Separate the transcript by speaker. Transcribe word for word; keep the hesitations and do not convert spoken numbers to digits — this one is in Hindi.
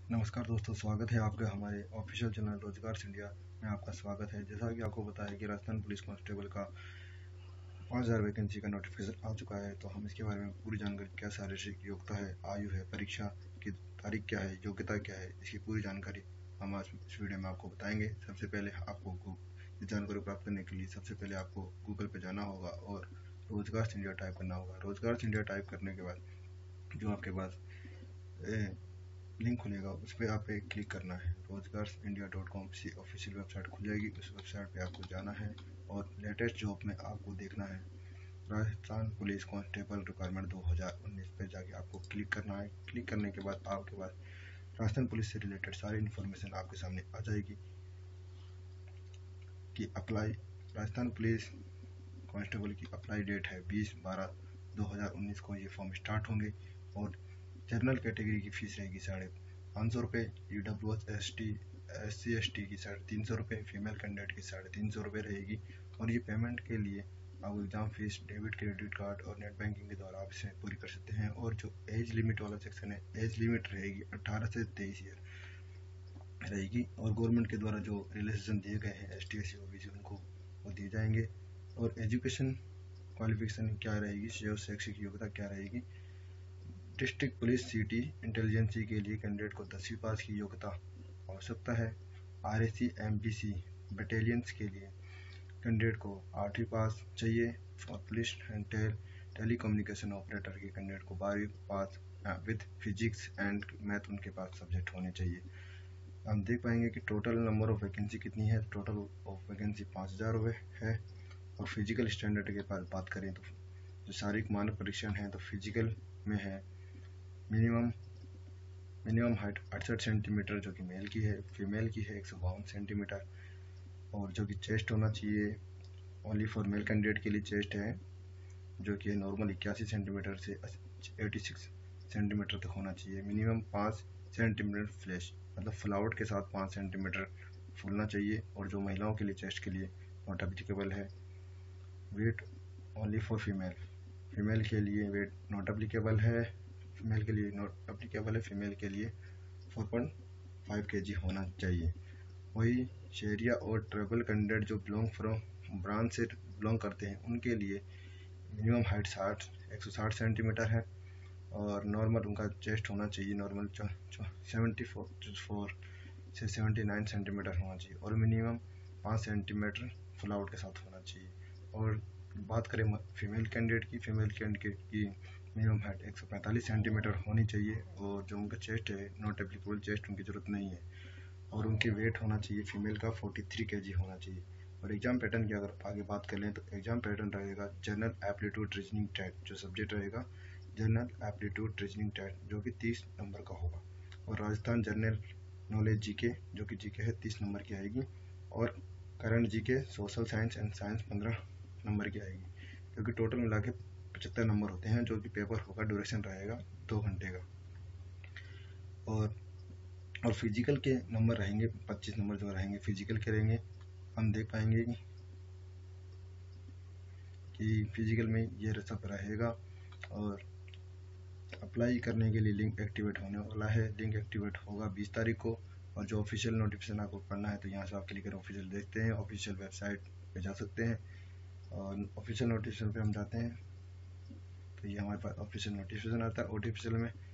Speaker 1: नमस्कार दोस्तों, स्वागत है आपका हमारे ऑफिशियल चैनल रोजगार इंडिया में। आपका स्वागत है। जैसा कि आपको पता है कि राजस्थान पुलिस कांस्टेबल का पाँच हज़ार वैकेंसी का नोटिफिकेशन आ चुका है, तो हम इसके बारे में पूरी जानकारी, क्या शारीरिक योग्यता है, आयु है, परीक्षा की तारीख क्या है, योग्यता क्या है, इसकी पूरी जानकारी हम आज इस वीडियो में आपको बताएंगे। सबसे पहले आपको इस जानकारी प्राप्त करने के लिए सबसे पहले आपको गूगल पर जाना होगा और रोजगार इंडिया टाइप करना होगा। रोजगार इंडिया टाइप करने के बाद जो आपके पास ए, लिंक खुलेगा, उस पर आप पे क्लिक करना है। रोजगार इंडिया डॉट कॉम से ऑफिशियल वेबसाइट खुल जाएगी। उस वेबसाइट पे आपको जाना है और लेटेस्ट जॉब में आपको देखना है राजस्थान पुलिस कांस्टेबल रिक्वायरमेंट दो हज़ार उन्नीस पे जाके आपको क्लिक करना है। क्लिक करने के बाद आपके पास राजस्थान पुलिस से रिलेटेड सारी इन्फॉर्मेशन आपके सामने आ जाएगी कि अप्लाई राजस्थान पुलिस कांस्टेबल की अप्लाई डेट है बीस बारह दो हज़ार उन्नीस को ये फॉर्म स्टार्ट होंगे। और जनरल कैटेगरी की फीस रहेगी साढ़े पाँच सौ रुपये, E W S S T S C S T की साढ़े तीन सौ रुपये, फीमेल कैंडिडेट की साढ़े तीन सौ रुपये रहेगी। और ये पेमेंट के लिए आप exam fees, debit credit card और नेट बैंकिंग के द्वारा आप इसे पूरी कर सकते हैं। और जो एज लिमिट वाला सेक्शन है, एज लिमिट रहेगी अट्ठारह से तेईस ईयर रहेगी। और गवर्नमेंट के द्वारा जो रिलैक्सेशन दिए गए हैं S T S C O B C उनको वो दिए जाएंगे। और एजुकेशन क्वालिफिकेशन क्या रहेगी, जो शैक्षिक योग्यता क्या रहेगी। डिस्ट्रिक्ट पुलिस सिटी इंटेलिजेंसी के लिए कैंडिडेट को दसवीं पास की योग्यता आवश्यकता है। R S C M P C battalions के लिए कैंडिडेट को आठवीं पास चाहिए। और police and tele telecommunication operator के कैंडिडेट को बारहवीं पास विद फिजिक्स एंड मैथ उनके पास सब्जेक्ट होने चाहिए। हम देख पाएंगे कि टोटल नंबर ऑफ वैकेंसी कितनी है। टोटल ऑफ वैकेंसी पाँच हज़ार है। और फिजिकल स्टैंडर्ड के पास बात करें तो जो शारीरिक मानक परीक्षण है तो फिजिकल में है मिनिमम मिनिमम हाइट अड़सठ सेंटीमीटर जो कि मेल की है, फीमेल की है एक सौ बावन सेंटीमीटर। और जो कि चेस्ट होना चाहिए ओनली फॉर मेल कैंडिडेट के लिए चेस्ट है जो कि नॉर्मल इक्यासी सेंटीमीटर से छियासी सेंटीमीटर तक होना चाहिए। मिनिमम पाँच सेंटीमीटर फ्लैश मतलब फ्लाउट के साथ पाँच सेंटीमीटर फूलना चाहिए। और जो महिलाओं के लिए चेस्ट के लिए नॉट एप्लीकेबल है। Weight only for female female के लिए वेट नॉट एप्लीकेबल है। फीमेल के लिए नॉट एप्लीकेबल है फीमेल के लिए चार पॉइंट पाँच केजी होना चाहिए। वही शहरिया और ट्राइबल कैंडिडेट जो बिलोंग फ्रॉम ब्रांच से बिलोंग करते हैं उनके लिए मिनिमम हाइट साठ एक सौ साठ सेंटीमीटर है। और नॉर्मल उनका चेस्ट होना चाहिए नॉर्मल सेवेंटी फोर फोर से सेवेंटी नाइन सेंटीमीटर होना चाहिए। और मिनिमम पाँच सेंटीमीटर फुल आउट के साथ होना चाहिए। और बात करें फीमेल कैंडिडेट की फीमेल कैंडिडेट की मिनिमम हाइट एक सौ पैंतालीस सेंटीमीटर होनी चाहिए। और जो उनका चेस्ट है नॉट एप्लीकेबल चेस्ट उनकी ज़रूरत नहीं है। और उनकी वेट होना चाहिए फीमेल का तैंतालीस केजी होना चाहिए। और एग्जाम पैटर्न की अगर आगे बात कर लें तो एग्जाम पैटर्न रहेगा जनरल एप्टीट्यूड रीजनिंग टेस्ट। जो सब्जेक्ट रहेगा जनरल एप्टीट्यूड रीजनिंग टेस्ट जो कि तीस नंबर का होगा। और राजस्थान जनरल नॉलेज जीके जो कि जीके है तीस नंबर की आएगी। और current GK social science and science पंद्रह नंबर की आएगी। क्योंकि टोटल मिला के पचहत्तर नंबर होते हैं जो कि पेपर होगा, ड्यूरेशन रहेगा दो घंटे का। और और फिजिकल के नंबर रहेंगे पच्चीस नंबर जो रहेंगे फिजिकल के रहेंगे। हम देख पाएंगे कि फिजिकल में ये सब रहेगा। और अप्लाई करने के लिए लिंक एक्टिवेट होने वाला है। लिंक एक्टिवेट होगा बीस तारीख को। और जो ऑफिशियल नोटिफिकेशन आपको पढ़ना है तो यहाँ से आप क्लिक कर ऑफिशियल देखते हैं, ऑफिशियल वेबसाइट पे जा सकते हैं। और ऑफिशियल नोटिफिकेशन पे हम जाते हैं तो ये हमारे पास ऑफिशियल नोटिफिकेशन आता है। ऑफिशियल में